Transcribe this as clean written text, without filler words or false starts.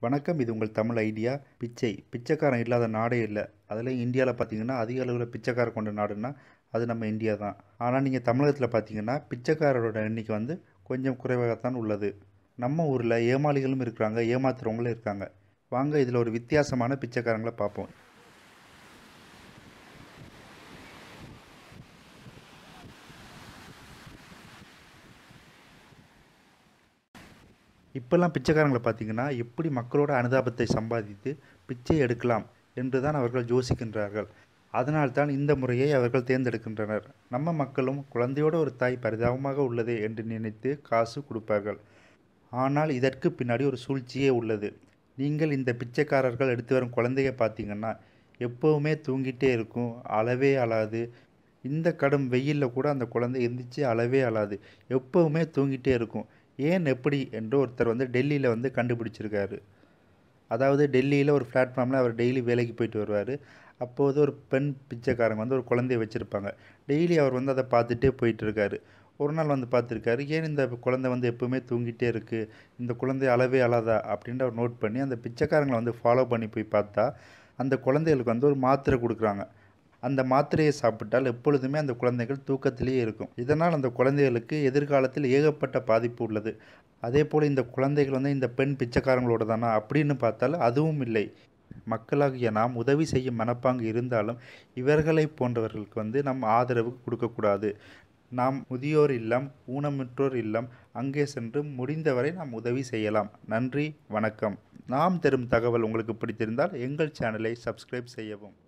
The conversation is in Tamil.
வணக்கம். இது உங்கள் தமிழ் ஐடியா. பிச்சைக்காரன் இல்லாத நாடே இல்ல. அதுலயும் இந்தியால பார்த்தீங்கன்னா, அதிக அளவுல பிச்சைக்காரர் கொண்ட நாடுன்னா, அது நம்ம இந்தியா தான். ஆனா நீங்க தமிழகத்துல பார்த்தீங்கன்னா, பிச்சைக்காரரோட எண்ணிக்கை வந்து கொஞ்சம் குறைவாகத்தான் உள்ளது. நம்ம ஊர்ல ஏமாளிகளும் இருக்கிறாங்க, ஏமாத்துறவங்களும் இருக்காங்க. வாங்க இதுல ஒரு வித்தியாசமான பிச்சைக்காரங்கள பார்ப்போம். இப்பல்லாம் பிச்சைக்காரங்கள பார்த்தீங்கன்னா, எப்படி மக்களோட அனுதாபத்தை சம்பாதித்து பிச்சை எடுக்கலாம் என்று தான் அவர்கள் யோசிக்கின்றார்கள். அதனால்தான் இந்த முறையை அவர்கள் தேர்ந்தெடுக்கின்றனர். நம்ம மக்களும் குழந்தையோட ஒரு தாய் பரிதாபமாக உள்ளதே என்று நினைத்து காசு கொடுப்பார்கள். ஆனால் இதற்கு பின்னாடி ஒரு சூழ்ச்சியே உள்ளது. நீங்கள் இந்த பிச்சைக்காரர்கள் எடுத்து வரும் குழந்தைய பார்த்தீங்கன்னா, எப்பவுமே தூங்கிட்டே இருக்கும். அழவே அழாது. இந்த கடும் வெயில்ல கூட அந்த குழந்தை எந்திரிச்சு அழவே அழாது. எப்பவுமே தூங்கிட்டே இருக்கும். ஏன் எப்படி என்று ஒருத்தர் வந்து டெல்லியில வந்து கண்டுபிடிச்சிருக்காரு. அதாவது டெல்லியில ஒரு பிளாட்ஃபார்ம்ல அவர் டெய்லி வேலைக்கு போயிட்டு வருவாரு. அப்போது ஒரு பெண் பிச்சைக்காரங்க வந்து ஒரு குழந்தைய வச்சிருப்பாங்க. டெய்லி அவர் வந்து அத பார்த்துட்டே போயிட்டு இருக்காரு. ஒரு நாள் வந்து பார்த்துருக்காரு. ஏன் இந்த குழந்தை வந்து எப்பவுமே தூங்கிட்டே இருக்கு. இந்த குழந்தை அழவே அழாதா அப்படின்னு அவர் நோட் பண்ணி அந்த பிச்சைக்காரங்கள வந்து ஃபாலோ பண்ணி போய் பார்த்தா, அந்த குழந்தைகளுக்கு வந்து ஒரு மாத்திரை குடுக்குறாங்க. அந்த மாத்திரையை சாப்பிட்டால் எப்பொழுதுமே அந்த குழந்தைகள் தூக்கத்திலேயே இருக்கும். இதனால் அந்த குழந்தைகளுக்கு எதிர்காலத்தில் ஏகப்பட்ட பாதிப்பு உள்ளது. அதேபோல இந்த குழந்தைகள் வந்து இந்த பெண் பிச்சைக்காரங்களோட தானா அப்படின்னு பார்த்தால் அதுவும் இல்லை. மக்களாகிய நாம் உதவி செய்யும் மனப்பாங்கு இருந்தாலும் இவர்களைப் போன்றவர்களுக்கு வந்து நம் ஆதரவு கொடுக்கக்கூடாது. நாம் முதியோர் இல்லம், ஊனமுற்றோர் இல்லம் அங்கே சென்று முடிந்தவரை நாம் உதவி செய்யலாம். நன்றி, வணக்கம். நாம் தரும் தகவல் உங்களுக்கு பிடித்திருந்தால் எங்கள் சேனலை சப்ஸ்கிரைப் செய்யவும்.